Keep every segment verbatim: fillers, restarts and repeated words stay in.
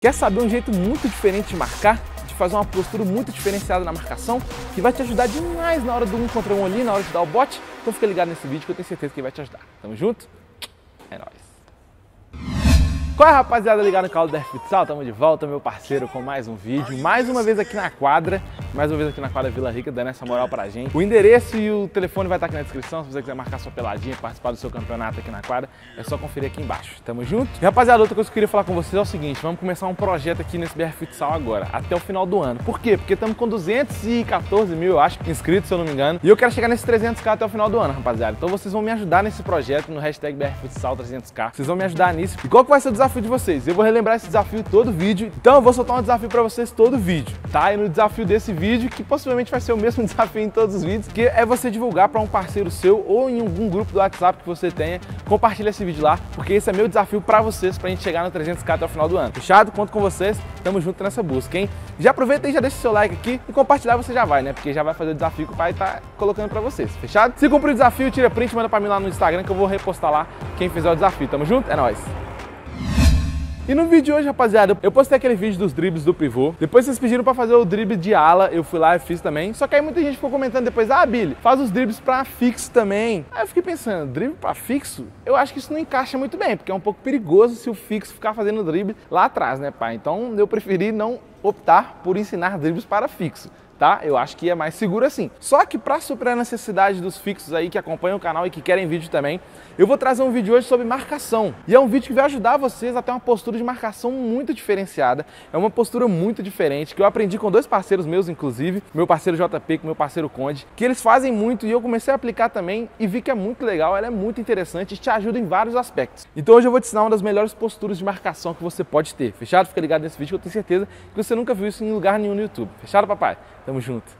Quer saber um jeito muito diferente de marcar? De fazer uma postura muito diferenciada na marcação? Que vai te ajudar demais na hora do um contra um ali, na hora de dar o bote? Então fica ligado nesse vídeo que eu tenho certeza que ele vai te ajudar. Tamo junto? É nóis! Qual é, rapaziada, ligado no canal do Futsal? Tamo de volta, meu parceiro, com mais um vídeo. Mais uma vez aqui na quadra, mais uma vez aqui na quadra Vila Rica, dando essa moral pra gente. O endereço e o telefone vai estar aqui na descrição. Se você quiser marcar sua peladinha, participar do seu campeonato aqui na quadra, é só conferir aqui embaixo. Tamo junto? E, rapaziada, outra coisa que eu queria falar com vocês é o seguinte: vamos começar um projeto aqui nesse B R Futsal agora, até o final do ano. Por quê? Porque estamos com duzentos e quatorze mil, eu acho, inscritos, se eu não me engano. E eu quero chegar nesses trezentos k até o final do ano, rapaziada. Então vocês vão me ajudar nesse projeto, no hashtag B R Futsal trezentos k. Vocês vão me ajudar nisso. E qual que vai ser o desafio de vocês? Eu vou relembrar esse desafio todo vídeo, então eu vou soltar um desafio pra vocês todo vídeo, tá? E no desafio desse vídeo, que possivelmente vai ser o mesmo desafio em todos os vídeos, que é você divulgar pra um parceiro seu ou em algum grupo do WhatsApp que você tenha, compartilha esse vídeo lá, porque esse é meu desafio pra vocês, pra gente chegar no trezentos k até o final do ano. Fechado? Conto com vocês, tamo junto nessa busca, hein? Já aproveita e já deixa o seu like aqui e compartilhar você já vai, né? Porque já vai fazer o desafio que o pai tá colocando pra vocês, fechado? Se cumprir o desafio, tira print, manda pra mim lá no Instagram que eu vou repostar lá quem fizer o desafio. Tamo junto? É nóis! E no vídeo de hoje, rapaziada, eu postei aquele vídeo dos dribles do pivô. Depois vocês pediram pra fazer o drible de ala, eu fui lá e fiz também. Só que aí muita gente ficou comentando depois: ah, Billy, faz os dribles pra fixo também. Aí eu fiquei pensando, drible pra fixo? Eu acho que isso não encaixa muito bem, porque é um pouco perigoso se o fixo ficar fazendo drible lá atrás, né, pai? Então eu preferi não optar por ensinar dribles para fixo, tá? Eu acho que é mais seguro assim. Só que para suprir a necessidade dos fixos aí que acompanham o canal e que querem vídeo também, eu vou trazer um vídeo hoje sobre marcação. E é um vídeo que vai ajudar vocês a ter uma postura de marcação muito diferenciada. É uma postura muito diferente, que eu aprendi com dois parceiros meus, inclusive, meu parceiro J P com meu parceiro Conde, que eles fazem muito e eu comecei a aplicar também e vi que é muito legal, ela é muito interessante e te ajuda em vários aspectos. Então hoje eu vou te ensinar uma das melhores posturas de marcação que você pode ter. Fechado? Fica ligado nesse vídeo que eu tenho certeza que você nunca viu isso em lugar nenhum no YouTube. Fechado, papai? Tamo junto.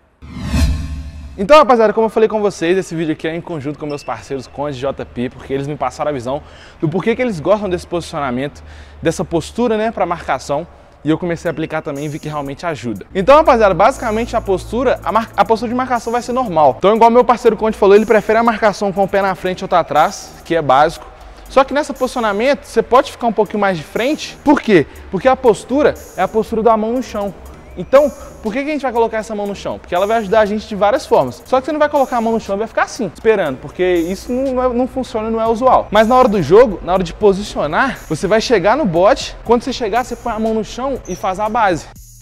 Então, rapaziada, como eu falei com vocês, esse vídeo aqui é em conjunto com meus parceiros Conde e J P, porque eles me passaram a visão do porquê que eles gostam desse posicionamento, dessa postura, né, para marcação, e eu comecei a aplicar também e vi que realmente ajuda. Então, rapaziada, basicamente a postura, a, mar... a postura de marcação vai ser normal. Então, igual meu parceiro Conde falou, ele prefere a marcação com o pé na frente e outro atrás, que é básico. Só que nesse posicionamento, você pode ficar um pouquinho mais de frente. Por quê? Porque a postura é a postura da mão no chão. Então, por que que a gente vai colocar essa mão no chão? Porque ela vai ajudar a gente de várias formas. Só que você não vai colocar a mão no chão e vai ficar assim, esperando, porque isso não, é, não funciona, não é usual. Mas na hora do jogo, na hora de posicionar, você vai chegar no bote, quando você chegar, você põe a mão no chão e faz a base.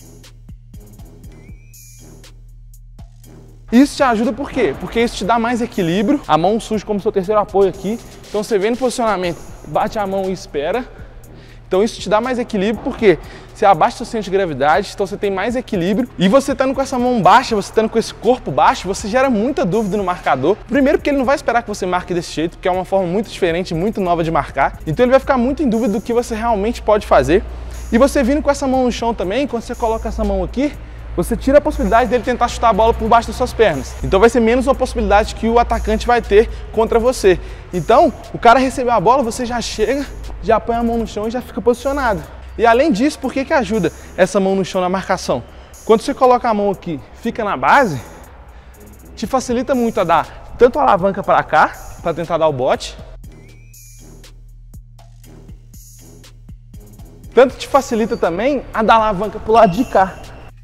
Isso te ajuda por quê? Porque isso te dá mais equilíbrio, a mão surge como seu terceiro apoio aqui. Então você vem no posicionamento, bate a mão e espera. Então isso te dá mais equilíbrio porque você abaixa o seu centro de gravidade, então você tem mais equilíbrio. E você estando com essa mão baixa, você estando com esse corpo baixo, você gera muita dúvida no marcador. Primeiro porque ele não vai esperar que você marque desse jeito, porque é uma forma muito diferente, muito nova de marcar. Então ele vai ficar muito em dúvida do que você realmente pode fazer. E você vindo com essa mão no chão também, quando você coloca essa mão aqui, você tira a possibilidade dele tentar chutar a bola por baixo das suas pernas. Então vai ser menos uma possibilidade que o atacante vai ter contra você. Então, o cara recebeu a bola, você já chega, já põe a mão no chão e já fica posicionado. E além disso, por que que ajuda essa mão no chão na marcação? Quando você coloca a mão aqui, fica na base, te facilita muito a dar tanto a alavanca para cá, para tentar dar o bote, tanto te facilita também a dar a alavanca para o lado de cá.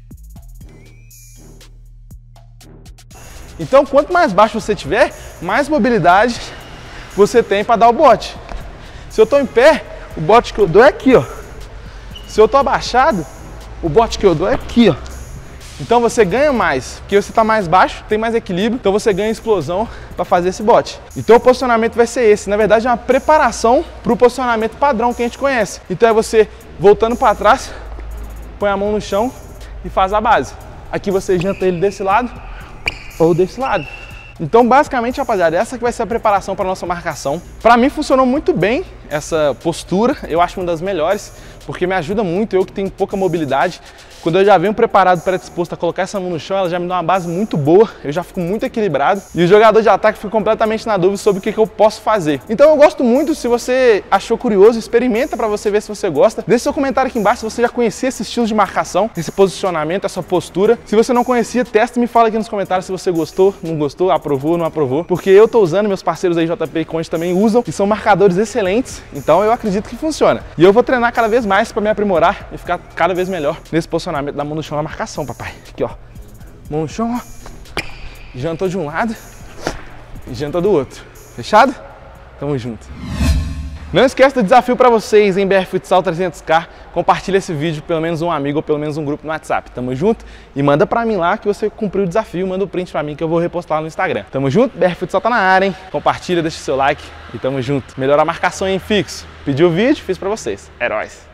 Então, quanto mais baixo você tiver, mais mobilidade você tem para dar o bote. Se eu estou em pé, o bote que eu dou é aqui, ó. Se eu estou abaixado, o bote que eu dou é aqui, ó. Então você ganha mais, porque você está mais baixo, tem mais equilíbrio, então você ganha explosão para fazer esse bote. Então o posicionamento vai ser esse. Na verdade é uma preparação para o posicionamento padrão que a gente conhece. Então é você voltando para trás, põe a mão no chão e faz a base. Aqui você janta ele desse lado ou desse lado. Então basicamente, rapaziada, essa que vai ser a preparação para nossa marcação. Para mim funcionou muito bem essa postura, eu acho uma das melhores, porque me ajuda muito, eu que tenho pouca mobilidade. Quando eu já venho preparado, predisposto a colocar essa mão no chão, ela já me dá uma base muito boa, eu já fico muito equilibrado. E o jogador de ataque fica completamente na dúvida sobre o que, que eu posso fazer. Então eu gosto muito, se você achou curioso, experimenta para você ver se você gosta. Deixe seu comentário aqui embaixo se você já conhecia esse estilo de marcação, esse posicionamento, essa postura. Se você não conhecia, testa e me fala aqui nos comentários se você gostou, não gostou, aprovou, não aprovou. Porque eu tô usando, meus parceiros aí, J P e Conde, também usam, e são marcadores excelentes. Então eu acredito que funciona. E eu vou treinar cada vez mais mais para me aprimorar e ficar cada vez melhor nesse posicionamento da mão no chão na marcação, papai. Aqui, ó. Mão no chão, ó. Janta de um lado e janta do outro. Fechado? Tamo junto. Não esqueça do desafio para vocês em B R Futsal trezentos K. Compartilha esse vídeo com pelo menos um amigo ou pelo menos um grupo no WhatsApp. Tamo junto? E manda pra mim lá que você cumpriu o desafio. Manda o print pra mim que eu vou repostar lá no Instagram. Tamo junto? B R Futsal tá na área, hein? Compartilha, deixa o seu like e tamo junto. Melhora a marcação em fixo. Pediu o vídeo, fiz pra vocês. Heróis!